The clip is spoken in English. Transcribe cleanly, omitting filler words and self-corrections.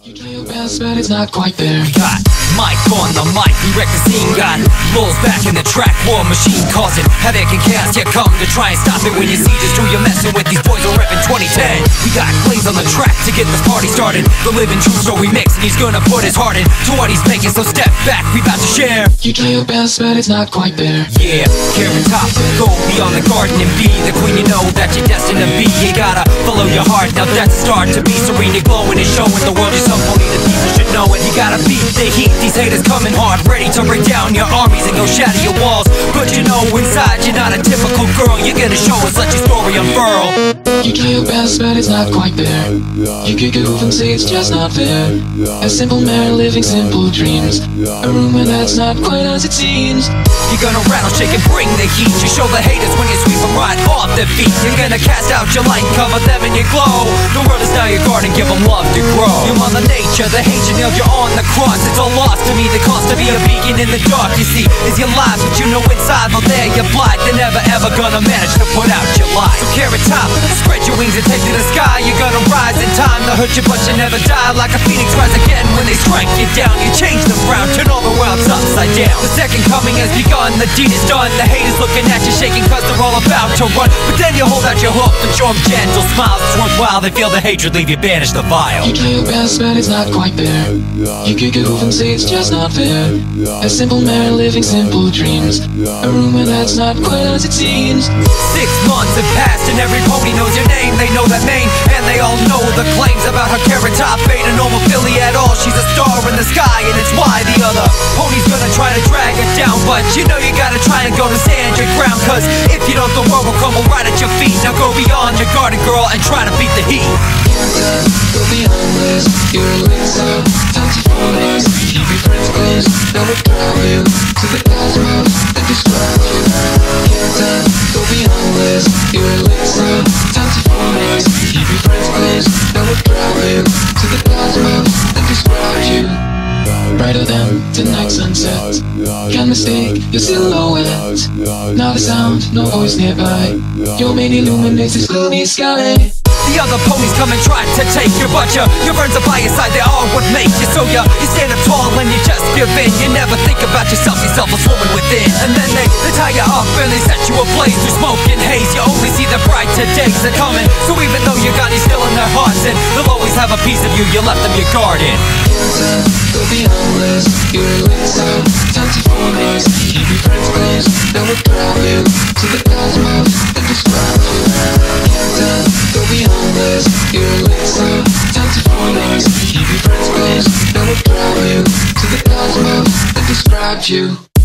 You try your best, but it's not quite there. We got Mike on the mic, we wreck the scene. Got Lulz back in the track, war machine causing havoc and chaos. You come to try and stop it when you see just who you're messing with. These boys are reppin' 2010. We got Blaze on the track to get this party started. The living true story mix, and he's gonna put his heart into what he's making. So step back, we about to share. You try your best, but it's not quite there. Yeah, Carrot Top, go beyond the garden and be the queen you know that you're destined to be. You gotta follow your heart, now that's a start to be serene and glowing and showing the world you're some pony that people should know it. You gotta beat the heat, these haters coming hard, ready to break down your armies and go shatter your walls. But you know inside you're not a typical girl, you're gonna show us, let your story unfurl. You try your best, but it's not quite there. You kick it off and say it's just not fair. A simple man living simple dreams, a rumor that's not quite as it seems. You're gonna rattle, shake and bring the heat. You show the haters when you sweep them right off their feet. You're gonna cast out your light, cover them in your glow. The world is now your garden, give them love to grow. Your mother nature, the hate you nailed you on the cross. It's all lost to me, the cost to be a beacon in the dark. You see, is your life, but you know inside, well there you're blind. They're never ever gonna manage to put out your light. So Carrot Top, spread your wings and take to the sky. You're gonna rise in time to hurt you, but you never die. Like a phoenix rise again when they strike you down. You change the ground, turn all the worlds upside down. The second coming has begun, the deed is done. The haters looking at you shaking cause they're all about to run. But then you hold out your hook and show them gentle smiles. It's worthwhile, they feel the hatred, leave you banish the vile. You try your best, but it's not quite there. You kick it off and say it's just not fair. A simple man living simple dreams, a rumor that's not quite as it seems. 6 months have passed and every pony knows your name. They know that name and they all know the claims about her. Carrot Top ain't a normal filly at all. She's a star in the sky and it's why the other pony's gonna try to drag her down. But you know you gotta try and go to stand your ground, cause if you don't the world will crumble right at your feet. Now go beyond your garden girl and try to beat the heat. Go beyond this, you're a laser, time to follow. Keep your friends close, that would drive you to the cosmos and describe you. Go beyond this, you're a laser, time to follow. Keep your friends close, that would drive you to the cosmos and describe you. Brighter than tonight's sunset, can't mistake your silhouette. Not a sound, no voice nearby, your main illuminates this gloomy sky. The other ponies come and try to take you, but your friends are by your side, they are what make you. So you stand up tall and you just give in. You never think about yourself, see selfless woman within. And then they tie you up and they set you ablaze through smoke and haze. You only see the brighter days are coming. So even though you got these still in their hearts, and they'll always have a piece of you, you left them your garden. Go beyond this, you're a laser, time to follow. Keep your friends close, that will drive you to the cosmos and describe you. Go beyond this, you're a laser, time to follow. Keep your friends close, that will drive you to the cosmos and describe you.